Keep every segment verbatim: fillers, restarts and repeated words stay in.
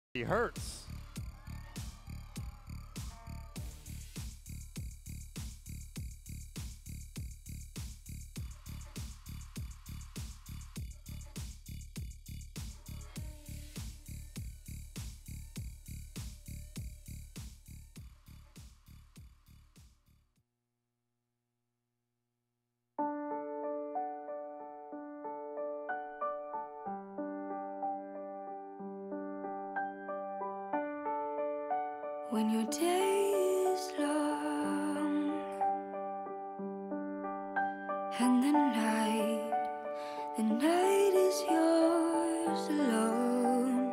He hurts. When your day is long and the night, the night is yours alone.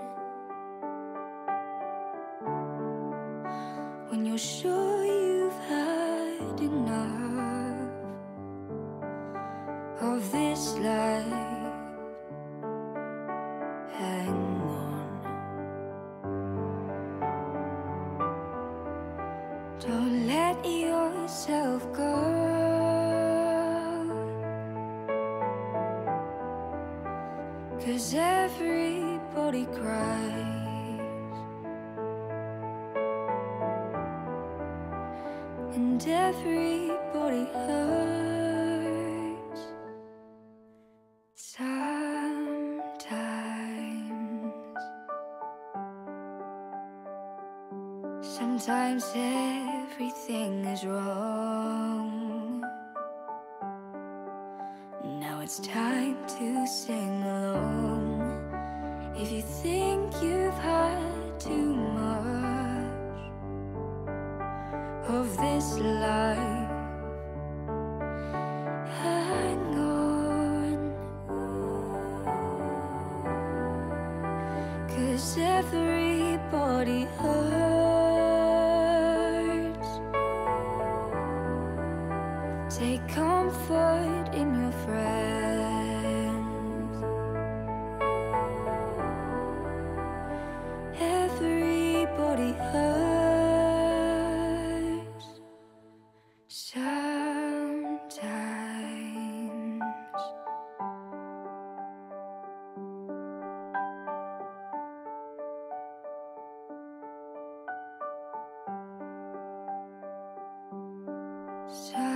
When you're sure you've had enough of this life, hang on. Don't let yourself go, 'cause everybody cries and everybody hurts sometimes. Sometimes everything is wrong. Now it's time to sing along. If you think you've had too much of this life, hang on, 'cause everybody hurts. Take comfort in your friends. Everybody hurts sometimes. So